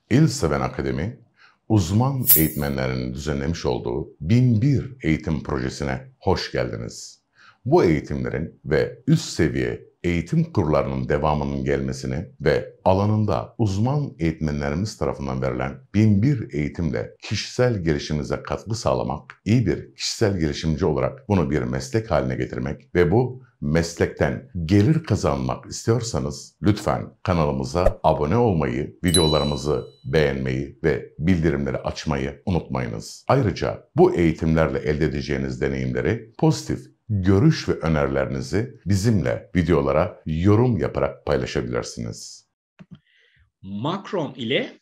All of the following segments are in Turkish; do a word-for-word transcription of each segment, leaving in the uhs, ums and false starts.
İlseven Akademi, uzman eğitmenlerin düzenlemiş olduğu bin bir eğitim projesine hoş geldiniz. Bu eğitimlerin ve üst seviye eğitim kurlarının devamının gelmesini ve alanında uzman eğitmenlerimiz tarafından verilen bin bir eğitimle kişisel gelişiminize katkı sağlamak, iyi bir kişisel gelişimci olarak bunu bir meslek haline getirmek ve bu meslekten gelir kazanmak istiyorsanız lütfen kanalımıza abone olmayı, videolarımızı beğenmeyi ve bildirimleri açmayı unutmayınız. Ayrıca bu eğitimlerle elde edeceğiniz deneyimleri pozitif görüş ve önerilerinizi bizimle videolara yorum yaparak paylaşabilirsiniz. Macron ile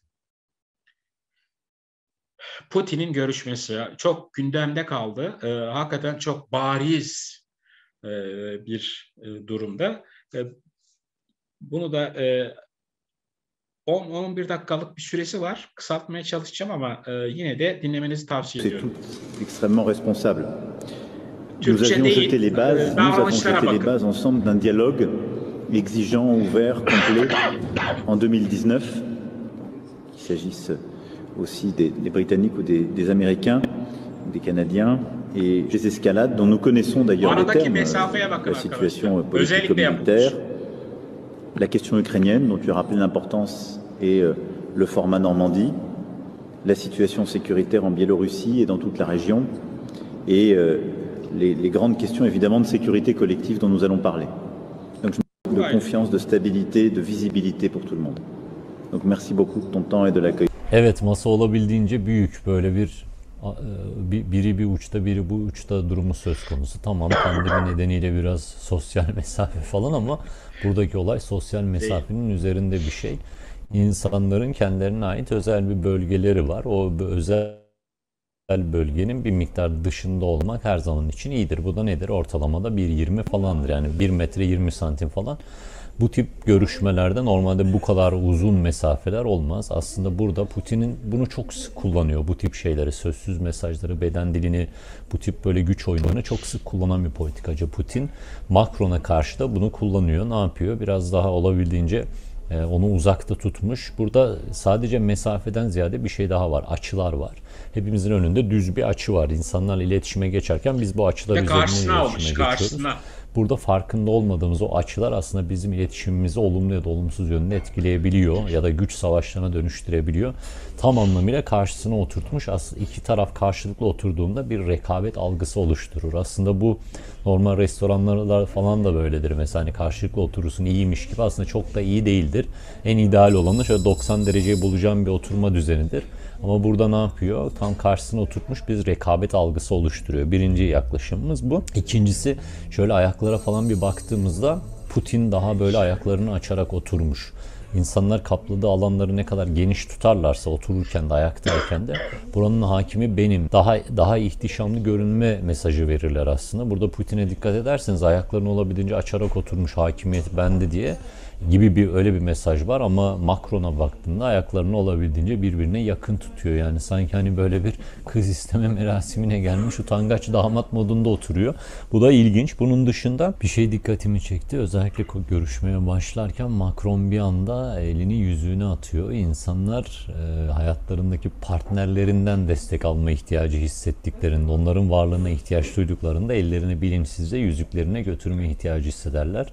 Putin'in görüşmesi çok gündemde kaldı. Ee, hakikaten çok bariz e, bir e, durumda. E, bunu da e, on on bir dakikalık bir süresi var. Kısaltmaya çalışacağım ama e, yine de dinlemenizi tavsiye ediyorum. C'est extrêmement responsable. Nous Türkçe avions değil, jeté les bases, e, nous avons davranışlara jeté les bakın. bases ensemble d'un dialogue exigeant, ouvert, complet en deux mille dix-neuf, qu'il s'agisse aussi des, des Britanniques ou des, des Américains, des Canadiens, et des escalades dont nous connaissons d'ailleurs les Aradaki termes, mesafeye bakın la situation arkadaşlar. politique Özellikle communautaire, yapılmış. la question ukrainienne dont tu as rappelé l'importance et euh, le format Normandie, la situation sécuritaire en Biélorussie et dans toute la région, et euh, les, les grandes questions évidemment de sécurité collective dont nous allons parler. Donc je me de confiance, de stabilité, de visibilité pour tout le monde. Donc merci beaucoup de ton temps et de l'accueil. Evet, masa olabildiğince büyük, böyle bir biri bir uçta biri bu uçta durumu söz konusu. Tamam, pandemi nedeniyle biraz sosyal mesafe falan ama buradaki olay sosyal mesafenin üzerinde bir şey. İnsanların kendilerine ait özel bir bölgeleri var. O özel bölgenin bir miktar dışında olmak her zaman için iyidir. Bu da nedir? Ortalamada bir yirmi falandır. Yani bir metre yirmi santim falan. Bu tip görüşmelerde normalde bu kadar uzun mesafeler olmaz. Aslında burada Putin'in bunu çok sık kullanıyor. Bu tip şeyleri, sözsüz mesajları, beden dilini, bu tip böyle güç oyunlarını çok sık kullanan bir politikacı Putin. Macron'a karşı da bunu kullanıyor. Ne yapıyor? Biraz daha olabildiğince onu uzakta tutmuş. Burada sadece mesafeden ziyade bir şey daha var. Açılar var. Hepimizin önünde düz bir açı var. İnsanlarla iletişime geçerken biz bu açılar üzerinden iletişime olmuş, geçiyoruz. karşısına. Burada farkında olmadığımız o açılar aslında bizim iletişimimizi olumlu ya da olumsuz yönde etkileyebiliyor ya da güç savaşlarına dönüştürebiliyor. Tam anlamıyla karşısına oturtmuş. Aslında iki taraf karşılıklı oturduğunda bir rekabet algısı oluşturur. Aslında bu normal restoranlar falan da böyledir. Mesela hani karşılıklı oturursun iyiymiş gibi, aslında çok da iyi değildir. En ideal olanı şöyle doksan dereceyi bulacağım bir oturma düzenidir. Ama burada ne yapıyor? Tam karşısına oturtmuş bir rekabet algısı oluşturuyor. Birinci yaklaşımımız bu. İkincisi, şöyle ayaklara falan bir baktığımızda Putin daha böyle ayaklarını açarak oturmuş. İnsanlar kapladığı alanları ne kadar geniş tutarlarsa otururken de ayaktayken de buranın hakimi benim. Daha daha ihtişamlı görünme mesajı verirler aslında. Burada Putin'e dikkat ederseniz ayaklarını olabildiğince açarak oturmuş, hakimiyet bende diye gibi bir öyle bir mesaj var ama Macron'a baktığında ayaklarını olabildiğince birbirine yakın tutuyor. Yani sanki hani böyle bir kız isteme merasimine gelmiş utangaç damat modunda oturuyor. Bu da ilginç. Bunun dışında bir şey dikkatimi çekti. Özellikle görüşmeye başlarken Macron bir anda elini yüzüğüne atıyor. İnsanlar e, hayatlarındaki partnerlerinden destek alma ihtiyacı hissettiklerinde, onların varlığına ihtiyaç duyduklarında ellerini bilinçsizce yüzüklerine götürme ihtiyacı hissederler.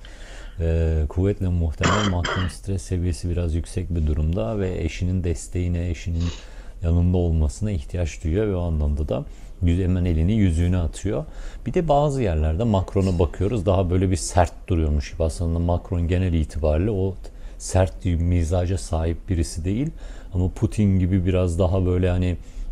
Ee, kuvvetle muhtemel Macron stres seviyesi biraz yüksek bir durumda ve eşinin desteğine, eşinin yanında olmasına ihtiyaç duyuyor ve o anlamda da hemen elini yüzüğüne atıyor. Bir de bazı yerlerde Macron'a bakıyoruz, daha böyle bir sert duruyormuş gibi. Aslında Macron genel itibariyle o sert bir mizaca sahip birisi değil ama Putin gibi biraz daha böyle hani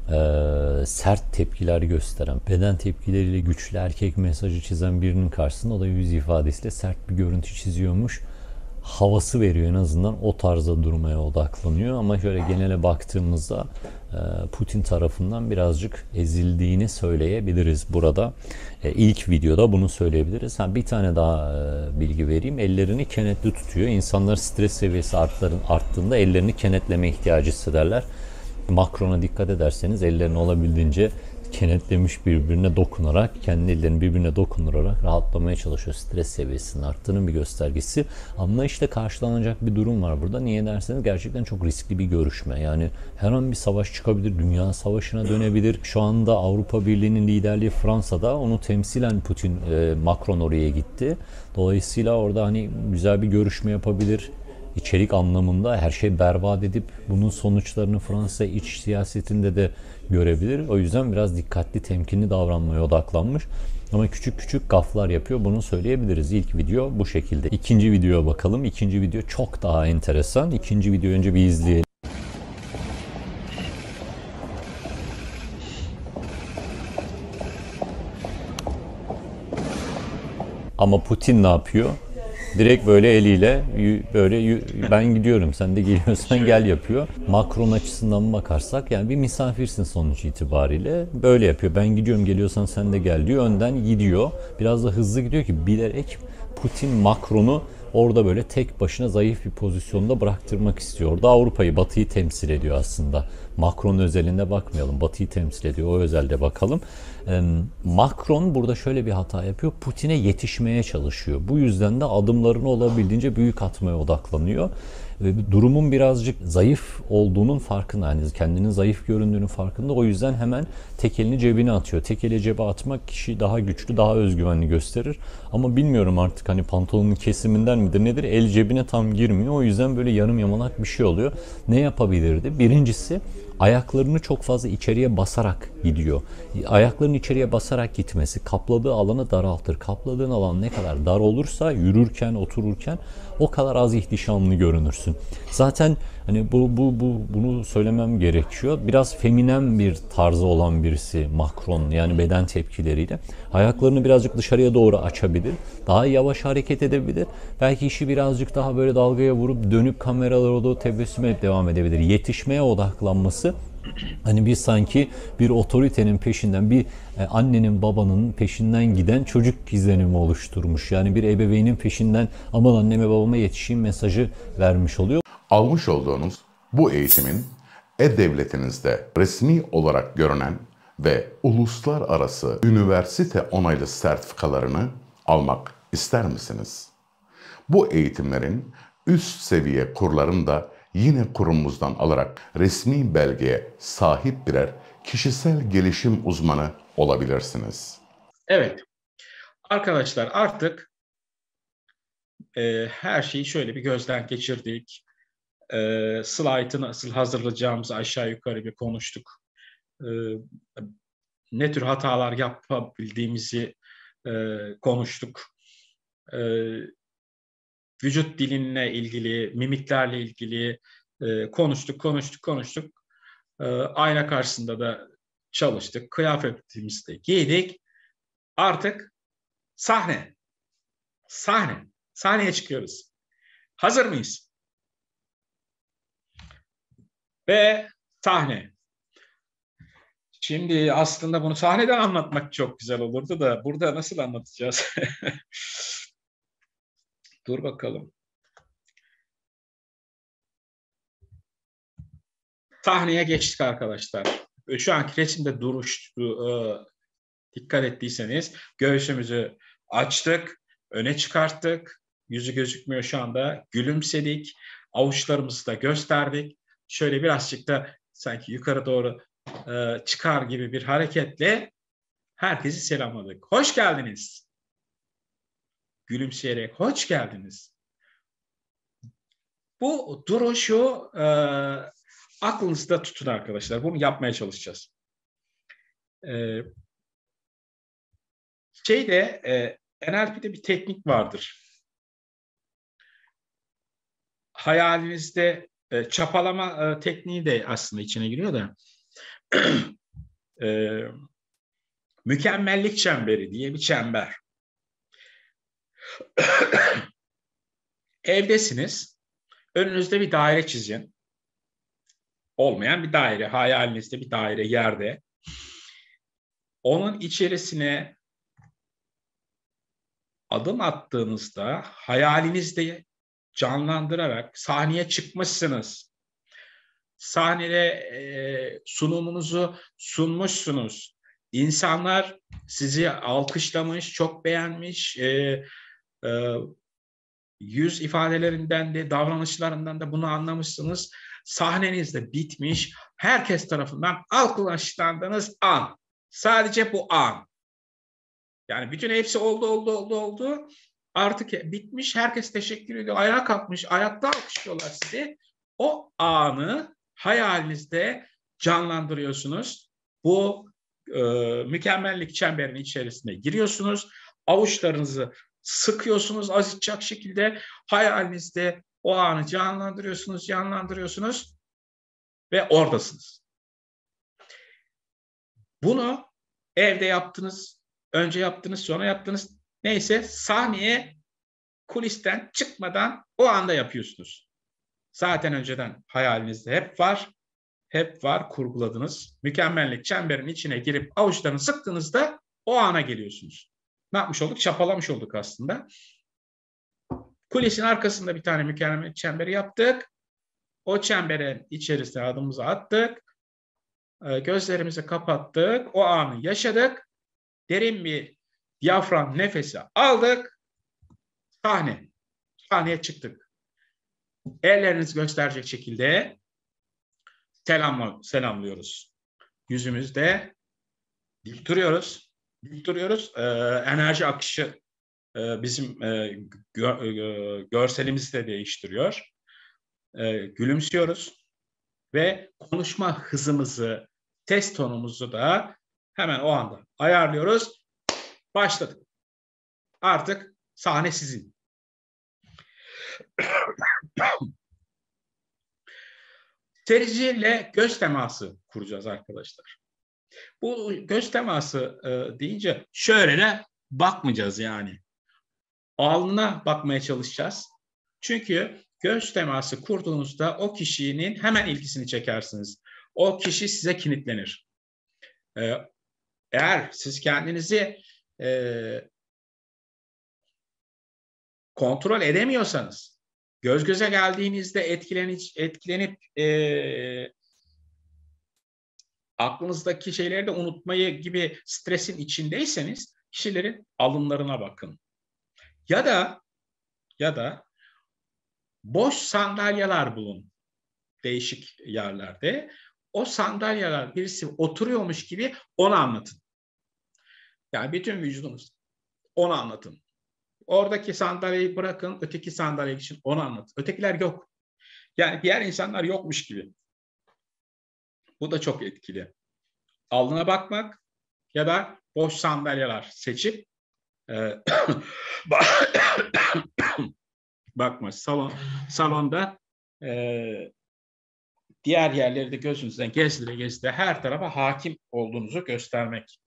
Ee, sert tepkiler gösteren, beden tepkileriyle güçlü erkek mesajı çizen birinin karşısında o da yüz ifadesiyle sert bir görüntü çiziyormuş havası veriyor, en azından o tarzda durmaya odaklanıyor. Ama şöyle genele baktığımızda Putin tarafından birazcık ezildiğini söyleyebiliriz burada. İlk videoda bunu söyleyebiliriz. Ha, bir tane daha bilgi vereyim. Ellerini kenetli tutuyor. İnsanlar stres seviyesi arttığında ellerini kenetleme ihtiyacı hissederler. Macron'a dikkat ederseniz ellerini olabildiğince kenetlemiş birbirine dokunarak, kendi ellerini birbirine dokundurarak rahatlamaya çalışıyor. Stres seviyesinin arttığının bir göstergesi. Anlayışla karşılanacak bir durum var burada. Niye derseniz gerçekten çok riskli bir görüşme. Yani her an bir savaş çıkabilir, dünya savaşına dönebilir. Şu anda Avrupa Birliği'nin liderliği Fransa'da, onu temsilen Putin, e, Macron oraya gitti. Dolayısıyla orada hani güzel bir görüşme yapabilir. İçerik anlamında her şey berbat edip bunun sonuçlarını Fransa iç siyasetinde de görebilir. O yüzden biraz dikkatli, temkinli davranmaya odaklanmış. Ama küçük küçük gaflar yapıyor. Bunu söyleyebiliriz. İlk video bu şekilde. İkinci videoya bakalım. İkinci video çok daha enteresan. İkinci videoyu önce bir izleyelim. Ama Putin ne yapıyor? Direkt böyle eliyle böyle ben gidiyorum sen de geliyorsan gel yapıyor. Macron açısından bakarsak yani bir misafirsin sonuç itibariyle. Böyle yapıyor. Ben gidiyorum geliyorsan sen de gel diyor. Önden gidiyor. Biraz da hızlı gidiyor ki bilerek Putin Macron'u orada böyle tek başına zayıf bir pozisyonda bıraktırmak istiyor. Orada Avrupa'yı, Batı'yı temsil ediyor aslında. Macron özelinde bakmayalım. Batı'yı temsil ediyor. O özelde bakalım. Macron burada şöyle bir hata yapıyor. Putin'e yetişmeye çalışıyor. Bu yüzden de adımlarını olabildiğince büyük atmaya odaklanıyor. Ve durumun birazcık zayıf olduğunun farkında. Yani kendinin zayıf göründüğünün farkında. O yüzden hemen tek elini cebine atıyor. Tek eli cebe atmak kişiyi daha güçlü, daha özgüvenli gösterir. Ama bilmiyorum artık hani pantolonun kesiminden midir nedir? El cebine tam girmiyor. O yüzden böyle yarım yamalak bir şey oluyor. Ne yapabilirdi? Birincisi ayaklarını çok fazla içeriye basarak gidiyor. Ayaklarını içeriye basarak gitmesi kapladığı alanı daraltır. Kapladığın alan ne kadar dar olursa yürürken, otururken o kadar az ihtişamlı görünürsün. Zaten hani bu bu bu bunu söylemem gerekiyor. Biraz feminen bir tarzı olan birisi Macron, yani beden tepkileriyle. Ayaklarını birazcık dışarıya doğru açabilir. Daha yavaş hareket edebilir. Belki işi birazcık daha böyle dalgaya vurup dönüp kameralara doğru tebessüm edip devam edebilir. Yetişmeye odaklanması, hani bir sanki bir otoritenin peşinden, bir annenin babanın peşinden giden çocuk izlenimi oluşturmuş. Yani bir ebeveynin peşinden aman anneme babama yetişeyim mesajı vermiş oluyor. Almış olduğunuz bu eğitimin e-devletinizde resmi olarak görünen ve uluslararası üniversite onaylı sertifikalarını almak ister misiniz? Bu eğitimlerin üst seviye kurlarını da yine kurumumuzdan alarak resmi belgeye sahip birer kişisel gelişim uzmanı olabilirsiniz. Evet. Arkadaşlar artık e, her şeyi şöyle bir gözden geçirdik. E, slaytı nasıl hazırlayacağımızı aşağı yukarı bir konuştuk. E, ne tür hatalar yapabildiğimizi e, konuştuk. E, vücut dilinle ilgili, mimiklerle ilgili e, konuştuk, konuştuk, konuştuk. E, ayna karşısında da çalıştık. Kıyafetimizi de giydik. Artık sahne. Sahne. Sahneye çıkıyoruz. Hazır mıyız? Ve sahne. Şimdi aslında bunu sahneden anlatmak çok güzel olurdu da burada nasıl anlatacağız? Dur bakalım. Sahneye geçtik arkadaşlar. Şu anki resimde duruş, dikkat ettiyseniz göğsümüzü açtık, öne çıkarttık. Yüzü gözükmüyor şu anda. Gülümsedik. Avuçlarımızı da gösterdik. Şöyle birazcık da sanki yukarı doğru e, çıkar gibi bir hareketle herkesi selamladık. Hoş geldiniz. Gülümseyerek hoş geldiniz. Bu duruşu e, aklınızda tutun arkadaşlar. Bunu yapmaya çalışacağız. E, şeyde e, N L P'de bir teknik vardır. Hayalinizde e, çapalama e, tekniği de aslında içine giriyor da e, mükemmellik çemberi diye bir çember. Evdesiniz. Önünüzde bir daire çizin. Olmayan bir daire. Hayalinizde bir daire yerde. Onun içerisine adım attığınızda hayalinizde canlandırarak sahneye çıkmışsınız. Sahnede e, sunumunuzu sunmuşsunuz. İnsanlar sizi alkışlamış, çok beğenmiş. E, e, yüz ifadelerinden de, davranışlarından da bunu anlamışsınız. Sahneniz de bitmiş. Herkes tarafından alkışlandığınız an. Sadece bu an. Yani bütün hepsi oldu, oldu, oldu, oldu. Artık bitmiş. Herkes teşekkür ediyor. Ayağa kalkmış. Ayakta alkışlıyorlar sizi. O anı hayalinizde canlandırıyorsunuz. Bu e, mükemmellik çemberinin içerisine giriyorsunuz. Avuçlarınızı sıkıyorsunuz azıcık şekilde. Hayalinizde o anı canlandırıyorsunuz, canlandırıyorsunuz ve oradasınız. Bunu evde yaptınız, önce yaptınız, sonra yaptınız. Neyse, sahneye kulisten çıkmadan o anda yapıyorsunuz. Zaten önceden hayalinizde hep var. Hep var, kurguladınız. Mükemmellik çemberinin içine girip avuçlarını sıktığınızda o ana geliyorsunuz. Ne yapmış olduk? Çapalamış olduk aslında. Kulisin arkasında bir tane mükemmellik çemberi yaptık. O çemberin içerisine adımımızı attık. Gözlerimizi kapattık. O anı yaşadık. Derin bir diyafram nefesi aldık. Sahne. Sahneye çıktık. Ellerinizi gösterecek şekilde selam, selamlıyoruz. Yüzümüzde dik duruyoruz. Dik duruyoruz. Ee, enerji akışı e, bizim e, gö, e, görselimizi de değiştiriyor. E, gülümsüyoruz. Ve konuşma hızımızı, ses tonumuzu da hemen o anda ayarlıyoruz. Başladık. Artık sahne sizin. Seyirciyle göz teması kuracağız arkadaşlar. Bu göz teması e, deyince şöyle de bakmayacağız yani. Alnına bakmaya çalışacağız. Çünkü göz teması kurduğunuzda o kişinin hemen ilgisini çekersiniz. O kişi size kilitlenir. E, eğer siz kendinizi e, kontrol edemiyorsanız, göz göze geldiğinizde etkilenip, etkilenip e, aklınızdaki şeyleri de unutmayı gibi stresin içindeyseniz kişilerin alınlarına bakın. Ya da ya da boş sandalyeler bulun değişik yerlerde. O sandalyeler birisi oturuyormuş gibi onu anlatın. Yani bütün vücudunuz onu anlatın. Oradaki sandalyeyi bırakın, öteki sandalye için onu anlatın. Ötekiler yok. Yani diğer insanlar yokmuş gibi. Bu da çok etkili. Alnına bakmak ya da boş sandalyeler seçip e, bakma. Salon, salonda e, diğer yerleri de gözünüzden gezdire gezdire her tarafa hakim olduğunuzu göstermek.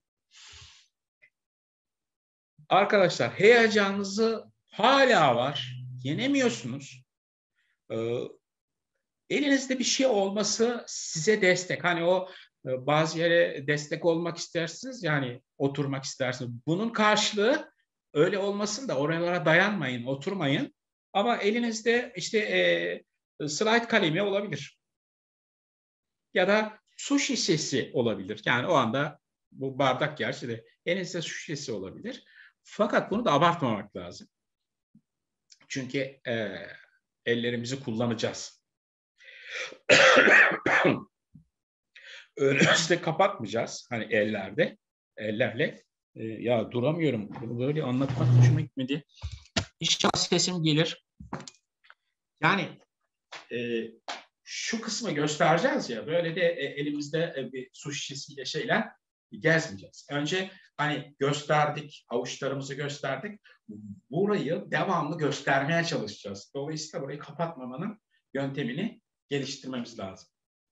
Arkadaşlar heyecanınızı hala var. Yenemiyorsunuz. Ee, elinizde bir şey olması size destek. Hani o e, bazı yere destek olmak istersiniz. Yani oturmak istersiniz. Bunun karşılığı öyle olmasın da oralara dayanmayın, oturmayın. Ama elinizde işte e, slide kalemi olabilir. Ya da su şişesi olabilir. Yani o anda bu bardak gerçi de elinizde su şişesi olabilir. Fakat bunu da abartmamak lazım. Çünkü e, ellerimizi kullanacağız. Önümüzde kapatmayacağız. Hani ellerde, ellerle. E, ya duramıyorum. Bunu böyle anlatmak hoşuma gitmedi. İnşallah sesim gelir. Yani e, şu kısmı göstereceğiz ya. Böyle de e, elimizde e, bir su şişesiyle şeyler gezmeyeceğiz. Önce hani gösterdik, avuçlarımızı gösterdik. Burayı devamlı göstermeye çalışacağız. Dolayısıyla burayı kapatmamanın yöntemini geliştirmemiz lazım.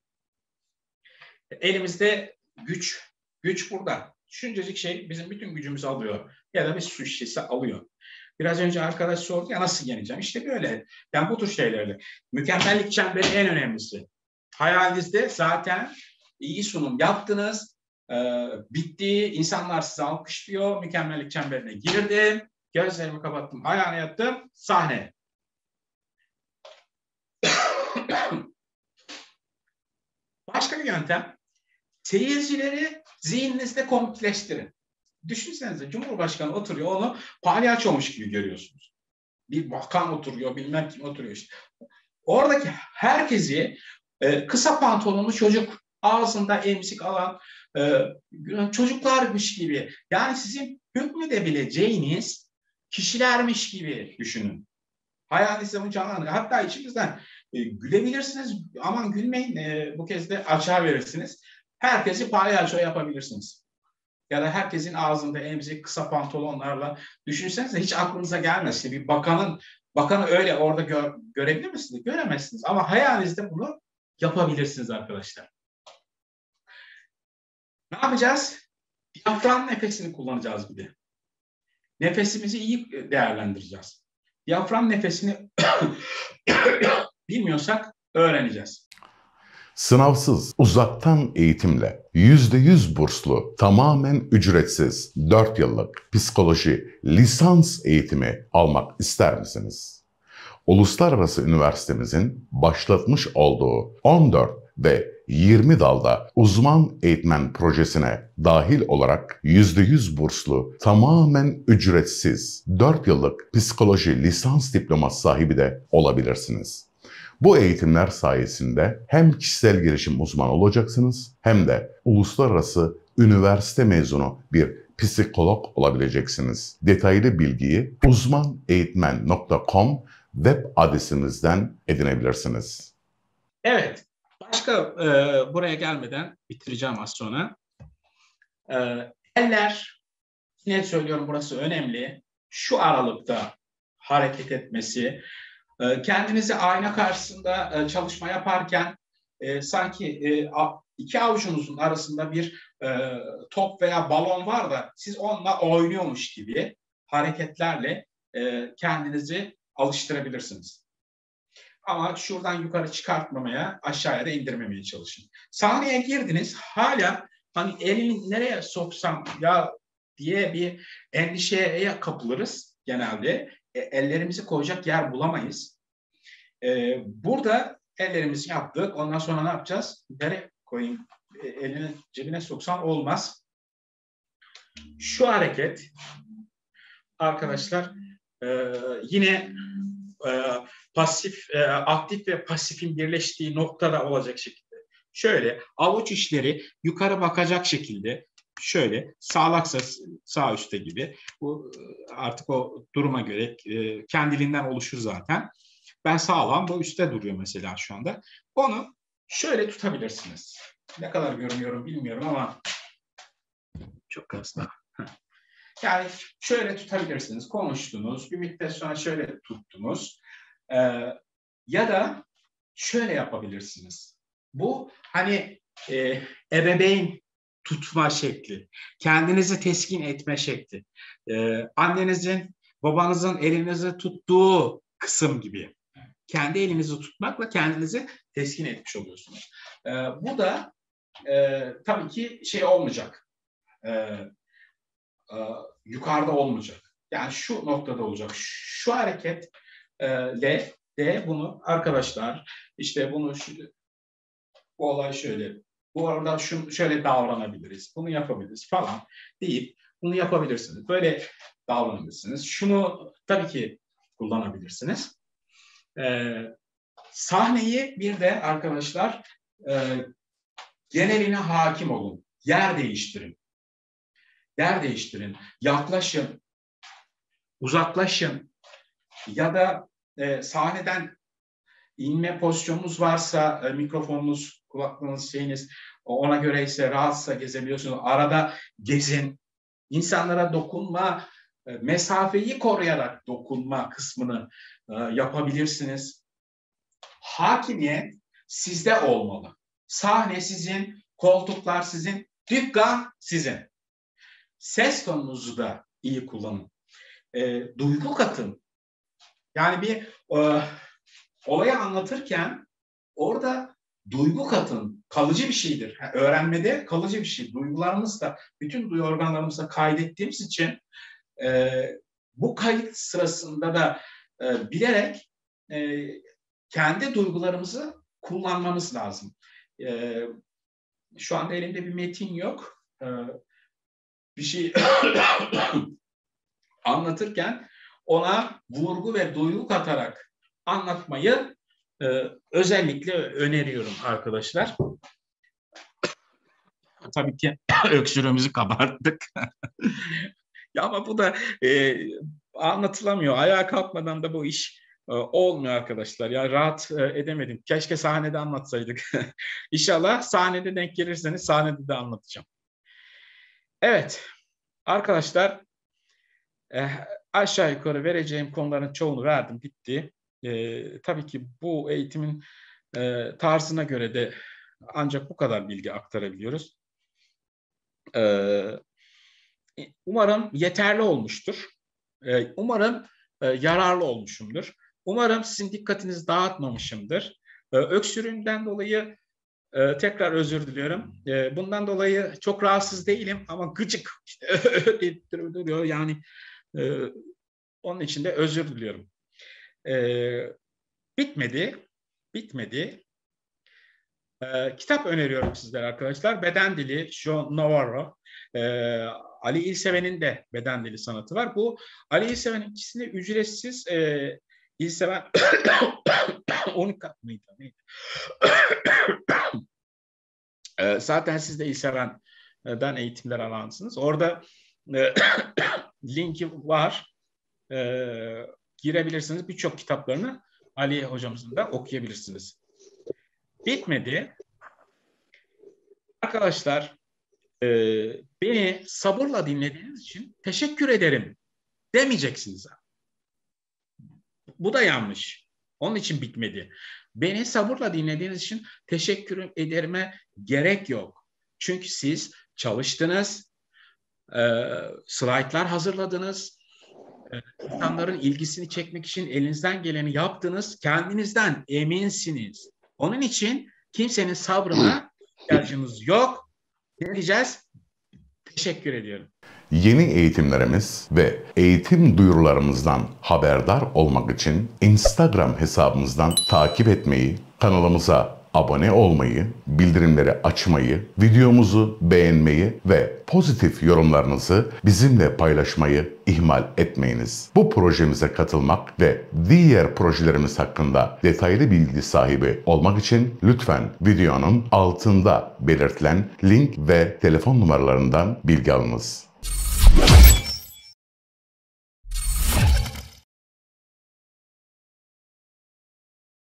Elimizde güç, güç burada. Şuncacık şey bizim bütün gücümüzü alıyor. Ya da bir su şişesi alıyor. Biraz önce arkadaş sordu ya nasıl yeneceğim? İşte böyle. Yani bu tür şeylerle. Mükemmellik çemberi en önemlisi. Hayalinizde zaten iyi sunum yaptınız. Ee, bitti. İnsanlar sizi alkışlıyor. Mükemmellik çemberine girdim. Gözlerimi kapattım. Ayağına yattım. Sahne. Başka bir yöntem. Seyircileri zihninizde komikleştirin. Düşünsenize Cumhurbaşkanı oturuyor, onu palyaçomuş gibi görüyorsunuz. Bir bakan oturuyor, bilmem kim oturuyor işte. Oradaki herkesi e, kısa pantolonlu çocuk, ağzında emzik alan e, çocuklarmış gibi. Yani sizin hükmedebileceğiniz kişilermiş gibi düşünün. Hayalinizde bunu canlandırın. Hatta içinizden e, gülebilirsiniz. Aman gülmeyin. E, bu kez de açığa verirsiniz. Herkesi palyaço yapabilirsiniz. Ya da herkesin ağzında emzik, kısa pantolonlarla. Düşünsenize hiç aklınıza gelmez. İşte bir bakanın, bakanı öyle orada gö görebilir misiniz? Göremezsiniz. Ama hayalinizde bunu yapabilirsiniz arkadaşlar. Ne yapacağız? Diyafram nefesini kullanacağız bir de. Nefesimizi iyi değerlendireceğiz. Diyafram nefesini bilmiyorsak öğreneceğiz. Sınavsız, uzaktan eğitimle, yüzde yüz burslu, tamamen ücretsiz dört yıllık psikoloji lisans eğitimi almak ister misiniz? Uluslararası üniversitemizin başlatmış olduğu on dört ve yirmi dalda uzman eğitmen projesine dahil olarak yüzde yüz burslu, tamamen ücretsiz dört yıllık psikoloji lisans diploması sahibi de olabilirsiniz. Bu eğitimler sayesinde hem kişisel gelişim uzmanı olacaksınız hem de uluslararası üniversite mezunu bir psikolog olabileceksiniz. Detaylı bilgiyi uzman eğitmen nokta com web adresimizden edinebilirsiniz. Evet, başka e, buraya gelmeden bitireceğim az sonra. E, eller, yine söylüyorum burası önemli, şu aralıkta hareket etmesi, e, kendinizi ayna karşısında e, çalışma yaparken e, sanki e, iki avucunuzun arasında bir e, top veya balon var da siz onunla oynuyormuş gibi hareketlerle e, kendinizi alıştırabilirsiniz. Ama şuradan yukarı çıkartmamaya, aşağıya da indirmemeye çalışın. Sahneye girdiniz, hala hani elini nereye soksam ya diye bir endişeye kapılırız genelde. E, ellerimizi koyacak yer bulamayız. E, burada ellerimizi yaptık. Ondan sonra ne yapacağız? Nereye koyayım? E, elini cebine soksan olmaz. Şu hareket arkadaşlar e, yine e, pasif, e, aktif ve pasifin birleştiği noktada olacak şekilde. Şöyle avuç içleri yukarı bakacak şekilde, şöyle sağlaksa sağ üstte gibi. Bu artık o duruma göre e, kendiliğinden oluşur zaten. Ben sağlam, bu üstte duruyor mesela şu anda. Onu şöyle tutabilirsiniz. Ne kadar görünüyorum bilmiyorum ama çok az daha. Yani şöyle tutabilirsiniz. Konuştunuz, bir müddet sonra şöyle tuttunuz. Ee, ya da şöyle yapabilirsiniz. Bu hani e, ebeveyn tutma şekli, kendinizi teskin etme şekli, ee, annenizin, babanızın elinizi tuttuğu kısım gibi. Kendi elinizi tutmakla kendinizi teskin etmiş oluyorsunuz. Ee, bu da e, tabii ki şey olmayacak. E, e, yukarıda olmayacak. Yani şu noktada olacak. Şu hareketle de bunu arkadaşlar işte bunu şu, bu olay şöyle, bu arada şu, şöyle davranabiliriz, bunu yapabiliriz falan deyip bunu yapabilirsiniz. Böyle davranabilirsiniz. Şunu tabii ki kullanabilirsiniz. Ee, sahneyi bir de arkadaşlar e, geneline hakim olun. Yer değiştirin. Yer değiştirin. Yaklaşın. Uzaklaşın. Ya da e, sahneden inme pozisyonunuz varsa e, mikrofonunuz, kulaklığınız, şeyiniz ona göre ise rahatsa gezebiliyorsunuz. Arada gezin. İnsanlara dokunma, e, mesafeyi koruyarak dokunma kısmını e, yapabilirsiniz. Hakimiyet sizde olmalı. Sahne sizin, koltuklar sizin, dükkan sizin. Ses tonunuzu da iyi kullanın. E, duygu katın. Yani bir e, olayı anlatırken orada duygu katın. Kalıcı bir şeydir. Yani öğrenmede kalıcı bir şey. Duygularımız da, bütün duyu organlarımızda kaydettiğimiz için e, bu kayıt sırasında da e, bilerek e, kendi duygularımızı kullanmamız lazım. E, şu anda elimde bir metin yok. Ee, bir şey anlatırken ona vurgu ve duygu katarak anlatmayı e, özellikle öneriyorum arkadaşlar. Tabii ki öksürüğümüzü kabarttık. Ya ama bu da e, anlatılamıyor. Ayağa kalkmadan da bu iş e, olmuyor arkadaşlar. Ya rahat e, edemedim. Keşke sahnede anlatsaydık. İnşallah sahnede denk gelirseniz sahnede de anlatacağım. Evet arkadaşlar, e, aşağı yukarı vereceğim konuların çoğunu verdim, bitti. E, tabii ki bu eğitimin e, tarzına göre de ancak bu kadar bilgi aktarabiliyoruz. E, umarım yeterli olmuştur. E, umarım e, yararlı olmuşumdur. Umarım sizin dikkatinizi dağıtmamışımdır. E, öksürüğümden dolayı e, tekrar özür diliyorum. E, bundan dolayı çok rahatsız değilim ama gıcık işte, duruyor yani. E, onun için de özür diliyorum. E, bitmedi. Bitmedi. E, kitap öneriyorum sizlere arkadaşlar. Beden Dili, John Navarro. E, Ali İlseven'in de Beden Dili sanatı var. Bu Ali İlseven'in ikisini ücretsiz e, İlseven Unikat mıydı? Neydi? e, zaten siz de İlseven'den eğitimler alansınız. Orada e, linki var. E, girebilirsiniz. Birçok kitaplarını Ali hocamızın da okuyabilirsiniz. Bitmedi. Arkadaşlar, e, beni sabırla dinlediğiniz için teşekkür ederim demeyeceksiniz. Bu da yanlış. Onun için bitmedi. Beni sabırla dinlediğiniz için teşekkür ederime gerek yok. Çünkü siz çalıştınız, e, slaytlar hazırladınız, e, insanların ilgisini çekmek için elinizden geleni yaptınız, kendinizden eminsiniz. Onun için kimsenin sabrına ihtiyacınız yok. Ne diyeceğiz? Teşekkür ediyorum. Yeni eğitimlerimiz ve eğitim duyurularımızdan haberdar olmak için Instagram hesabımızdan takip etmeyi, kanalımıza abone olmayı, bildirimleri açmayı, videomuzu beğenmeyi ve pozitif yorumlarınızı bizimle paylaşmayı ihmal etmeyiniz. Bu projemize katılmak ve diğer projelerimiz hakkında detaylı bilgi sahibi olmak için lütfen videonun altında belirtilen link ve telefon numaralarından bilgi alınız.